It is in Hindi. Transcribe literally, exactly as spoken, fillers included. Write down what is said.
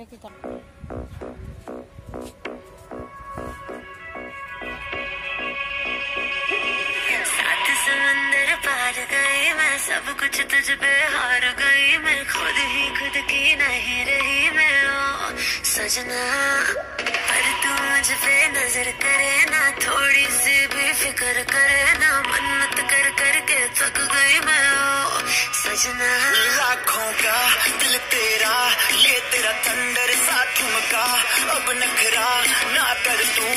की तरह। सात समंदर पार गई मैं, सब कुछ तुझ पे हार गई मैं, खुद ही खुद की नहीं रही मैं ओ सजना। पर तू मुझ पे नजर करे ना, थोड़ी सी भी फिक्र करे ना, मन्नत कर कर के थक गई मैं ओ सजना। लाखों का दिल तेरा, ये तेरा थंडर सा ठुमका, अब नखरा ना कर तू